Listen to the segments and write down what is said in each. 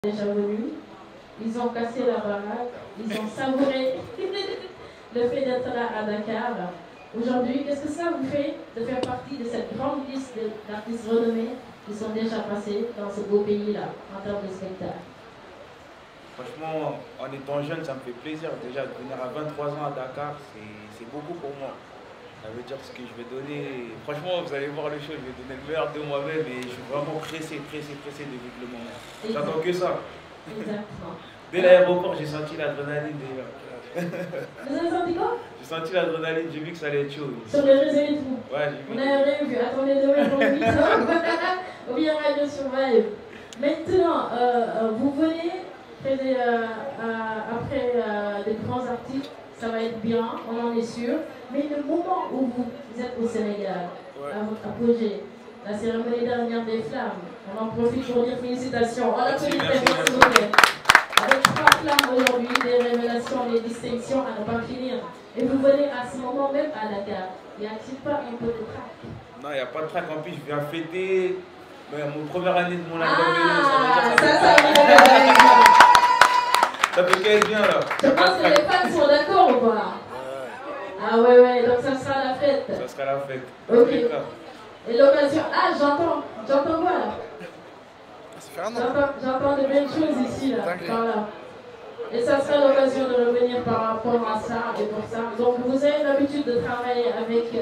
Déjà venus, ils ont cassé la baraque, ils ont savouré le fait d'être là à Dakar. Aujourd'hui, qu'est-ce que ça vous fait de faire partie de cette grande liste d'artistes renommés qui sont déjà passés dans ce beau pays-là en termes de spectacle? Franchement, en étant jeune, ça me fait plaisir. Déjà, de venir à 23 ans à Dakar, c'est beaucoup pour moi. Ça veut dire ce que je vais donner. Franchement, vous allez voir le show, je vais donner le meilleur de moi-même et je suis vraiment pressé de vivre le moment. J'attends que ça. Exactement. Dès l'aéroport, j'ai senti l'adrénaline déjà. Vous avez senti quoi? J'ai senti l'adrénaline, j'ai vu que ça allait être chaud. Sur les réseaux et tout. Ouais, j'ai vu. On n'a rien vu. Attendez demain pour le 8 ou bien Radio Survive. Maintenant, vous venez après des grands artistes, ça va être bien, on en est sûr. Mais le moment où vous êtes au Sénégal, à votre apogée, la cérémonie dernière des flammes, on en profite pour dire félicitations. On applaudit très bien, s'il vous plaît. Avec 3 flammes aujourd'hui, des révélations, des distinctions à ne pas finir. Et vous venez à ce moment même à Dakar. Y a-t-il pas un peu de trac? Non, il n'y a pas de trac. En plus, je viens fêter mon première année de mon album. Ça fait qu'elle bien là. Je pense que les fans sont d'accord ou pas? Ah ouais, donc ça sera la fête. Ça sera la fête. Ok. Et l'occasion, j'entends quoi là? J'entends de belles choses ici là. Voilà. Et ça sera l'occasion de revenir par rapport à ça et pour ça. Donc vous avez l'habitude de travailler avec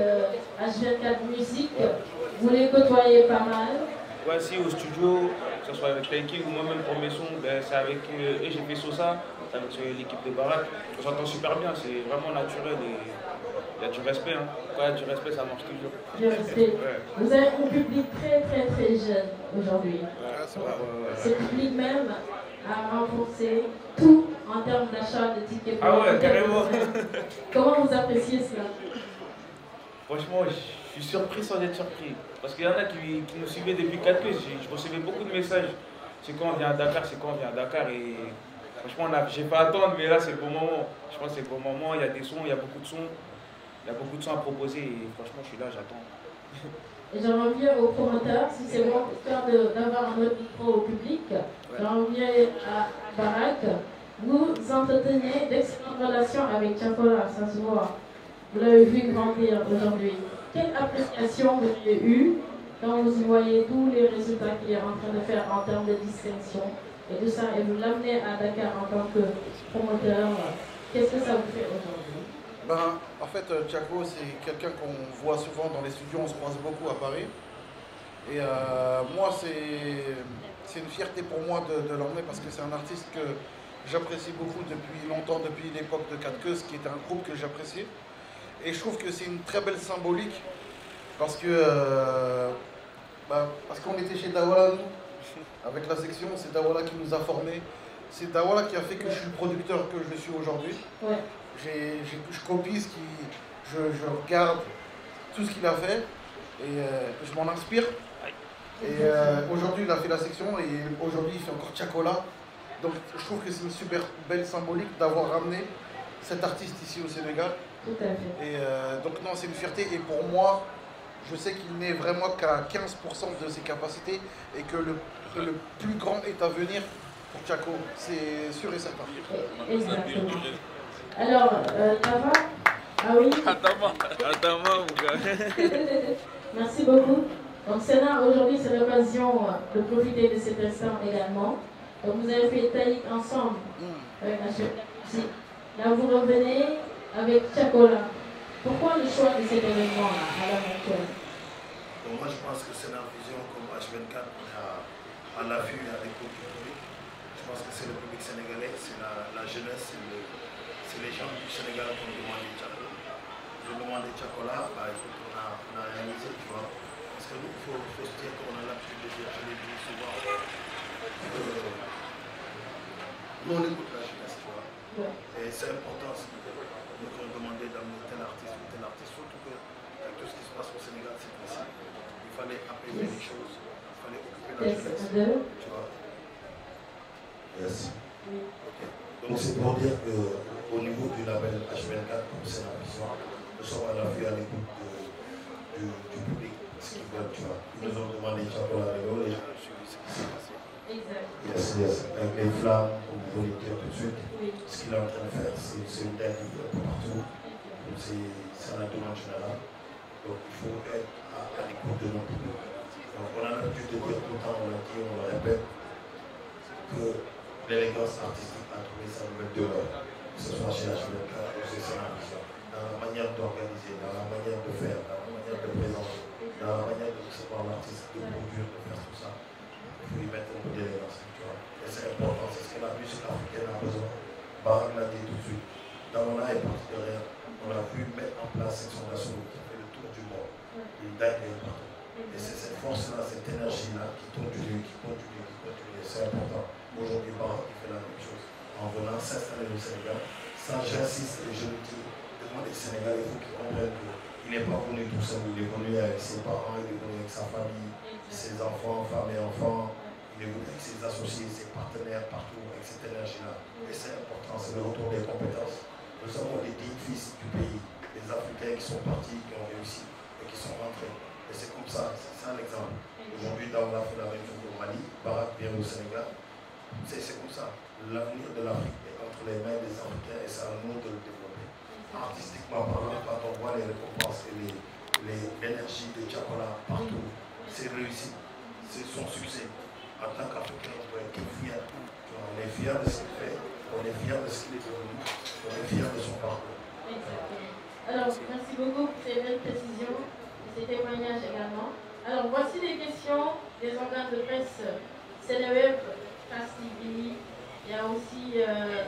H24 Music. Vous les côtoyez pas mal. Ouais, si au studio, que ce soit avec Taking ou moi-même pour mes sons, c'est avec eux, j'ai fait Sosa, c'est avec l'équipe de Barack. On s'entend super bien, c'est vraiment naturel et il y a du respect. Hein. Quand il y a du respect, ça marche toujours. Du respect. Ouais. Vous avez un public très jeune aujourd'hui. Ouais. Ce public même a renforcé tout en termes d'achat de tickets. Ah ouais, carrément. Comment vous appréciez cela? Franchement, je suis surpris sans être surpris. Parce qu'il y en a qui nous suivaient depuis 4 ans. Je recevais beaucoup de messages. C'est quand on vient à Dakar, c'est quand on vient à Dakar. Et franchement, j'ai pas à attendre, mais là, c'est le bon moment. Je pense que c'est le bon moment. Il y a des sons, il y a beaucoup de sons. Il y a beaucoup de sons à proposer. Et franchement, je suis là, j'attends. Et j'en reviens aux promoteurs, si c'est bon, histoire d'avoir un autre micro au public. J'en reviens à Barack. Vous entretenez d'excellentes relations avec Chakola, ça se voit. Vous l'avez vu grandir aujourd'hui. Quelle appréciation vous avez eue quand vous voyez tous les résultats qu'il est en train de faire en termes de distinction et tout ça, et vous l'amenez à Dakar en tant que promoteur? Qu'est-ce que ça vous fait aujourd'hui? En fait, Chaco, c'est quelqu'un qu'on voit souvent dans les studios, on se croise beaucoup à Paris. Et moi, c'est une fierté pour moi de l'emmener parce que c'est un artiste que j'apprécie beaucoup depuis longtemps, depuis l'époque de 4 Queues, qui était un groupe que j'apprécie. Et je trouve que c'est une très belle symbolique parce que parce qu'on était chez Dawala, nous, avec la section, c'est Dawala qui nous a formés. C'est Dawala qui a fait que je suis le producteur que je suis aujourd'hui. Ouais. Je copie je regarde tout ce qu'il a fait et je m'en inspire. Et aujourd'hui, il a fait la section et aujourd'hui, il fait encore Chakola. Donc, je trouve que c'est une super belle symbolique d'avoir ramené cet artiste ici au Sénégal. Tout à fait. Et donc, non, c'est une fierté. Et pour moi, je sais qu'il n'est vraiment qu'à 15% de ses capacités et que le plus grand est à venir pour Chaco. C'est sûr et certain. Exactement. Alors, Tava? Ah oui? Attends, mon gars. Merci beaucoup. Donc, Sénat, aujourd'hui, c'est l'occasion de profiter de cet instant également. Donc, vous avez fait Taïk ensemble avec la. Là, vous revenez avec Chakola. Pourquoi le choix de cet événement-là à l'heure actuelle? Moi, je pense que c'est la vision comme H24, on a vu à l'écoute du public. Je pense que c'est le public sénégalais, c'est la jeunesse, c'est les gens du Sénégal qui ont demandé Chaco. Ils ont demandé Chakola, écoute, on a réalisé, tu vois. Parce que nous, il faut se dire qu'on a l'habitude de dire, je l'ai dit souvent, nous on écoute la jeunesse, tu vois. Ouais. Et c'est important, nous qui ont demandé d'amener tel artiste, surtout que avec tout ce qui se passe au Sénégal, c'est possible. Il fallait apaiser les choses, il fallait occuper la jeunesse, tu vois. Merci. Okay. Donc c'est pour dire qu'au niveau du label H24, comme c'est la vision, nous sommes à l'affût à l'écoute du public, ce qu'ils veulent, tu vois. Ils nous ont demandé Chakola, et je suis ce qui s'est passé. Exact. Avec les flammes, comme vous voulez dire tout de suite, Oui. ce qu'il est en train de faire, c'est une dingue un peu partout. C'est un demande générale. Donc il faut être à l'écoute de nos publics. Donc on a l'habitude de dire tout le temps, on l'a dit, on le répète, que l'élégance artistique a trouvé sa nouvelle demeure, que ce soit chez HLK ou chez Sénavision, dans la manière d'organiser, dans la manière de faire, dans la manière de présenter, dans la manière de recevoir l'artiste, de produire, de faire tout ça. Il faut y mettre un peu d'élégance. Et c'est important, c'est ce que la musique africaine a besoin. Barak l'a dit tout de suite. Damona est parti de rien. On a vu mettre en place cette fondation qui a fait le tour du monde. Il dingue partout. Et c'est cette force-là, cette énergie-là qui continue, qui continue, qui continue. C'est important. Aujourd'hui, Barak fait la même chose. En venant s'installer au Sénégal, ça j'insiste et je le dis, devant les Sénégalais, il faut qu'ils comprennent qu'il n'est pas venu tout seul. Il est venu avec ses parents, il est venu avec sa famille, ses enfants, femmes et enfants. Il est venu avec ses associés, ses partenaires partout, avec cette énergie-là. Et c'est important, c'est le retour des compétences. Nous avons des dignes fils du pays, des Africains qui sont partis, qui ont réussi et qui sont rentrés. Et c'est comme ça, c'est ça l'exemple. Aujourd'hui, Daoula fait la même chose au Mali, Barak vient au Sénégal. C'est comme ça. L'avenir de l'Afrique est entre les mains des Africains et c'est à nous de le développer. Artistiquement parlant, quand on voit les récompenses et l'énergie de Tchakola partout, c'est réussi, c'est son succès. En tant qu'Africain, on doit être fier. On est fier de ce qu'il fait, on est fier de ce qu'il est devenu, on est fier de son parcours. Exactement. Alors, merci beaucoup pour ces belles précisions et ces témoignages également. Alors, voici les questions des organes de presse Sénéweb, Trace TV, il y a aussi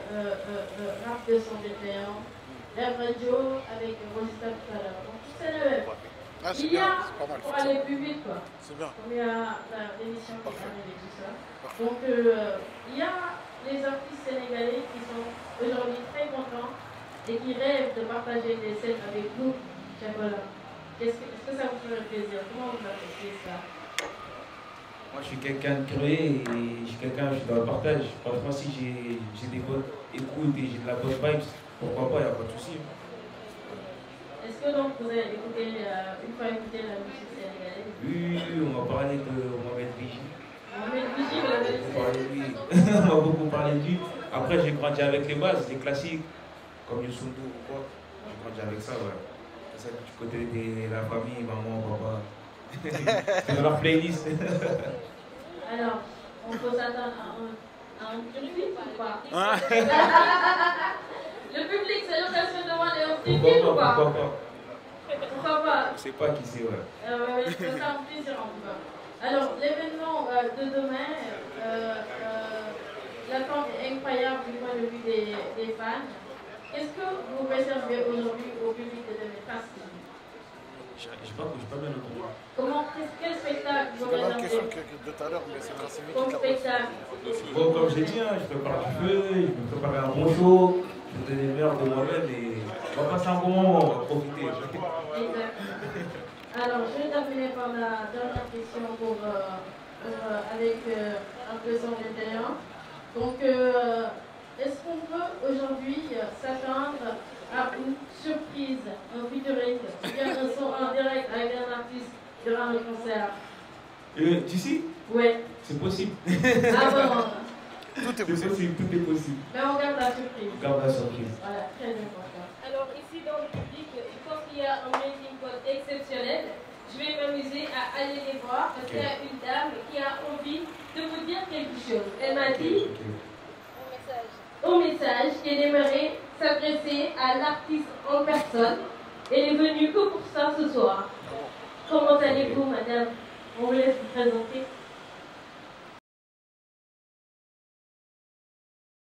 Rap 221, Rêve Radio avec Rosita tout à l'heure. Donc, tout Sénéweb. Ah, Il y a, c'est pas mal. pour aller plus vite, quoi. C'est bien. Comme il y a l'émission qui arrive et tout ça. Donc, il y a les artistes sénégalais qui sont aujourd'hui très contents et qui rêvent de partager des scènes avec vous, Tchakola. Est-ce que ça vous ferait plaisir? Comment vous appréciez ça? Moi, je suis quelqu'un de curieux et je suis quelqu'un, je suis dans le partage. Franchement, si j'ai des bonnes écoutes et j'ai de la bonne vibes, pourquoi pas, il n'y a pas de souci. Est-ce que donc vous avez écouté, une fois écouté la musique sénégalaise? Oui, on m'a parlé de Mohamed Vigie. Mohamed Vigie, vous l'avez Oui, on m'a beaucoup parlé de lui. Après, j'ai grandi avec les bases, les classiques, comme Youssou N'Dour ou quoi. J'ai grandi avec ça, ouais. C'est ça du côté de la famille, maman, papa. C'est dans leur playlist. Alors, on peut s'attendre à un public ou pas? Le public, c'est l'occasion de demander un petit film ou pas? Pourquoi pas? Pourquoi pas? Je sais pas qui c'est, ouais. C'est ça un plaisir en tout cas. Alors, l'événement de demain, l'attente est incroyable du point de vue des fans. Qu'est-ce que vous réservez aujourd'hui au public de demain? Je pas bien entendu. Quel spectacle vous C'est la même question réservez que de tout à l'heure, mais c'est grâce à lui comme qui l'a spectacle? Bon, comme j'ai dit, hein, je prépare du feu, je vais préparer un bon show, je vais donner le meilleur de moi-même et on va passer un bon moment, on va profiter. Exact. Alors, je vais terminer par la dernière question avec un peu son intérieur. Donc, est-ce qu'on peut aujourd'hui s'attendre à une surprise, un featuring, bien un son en direct avec un artiste durant le concert? D'ici? Oui. C'est possible. Ah bon? Tout est possible, tout est possible. Mais on garde la surprise. On garde la surprise. Voilà, très important. Alors ici dans le public, comme il y a un melting pot exceptionnel, je vais m'amuser à aller les voir parce qu'il y a une dame qui a envie de vous dire quelque chose. Elle m'a dit au message qu'elle aimerait s'adresser à l'artiste en personne. Elle est venue que pour ça ce soir. Comment allez-vous, madame? On vous laisse vous présenter.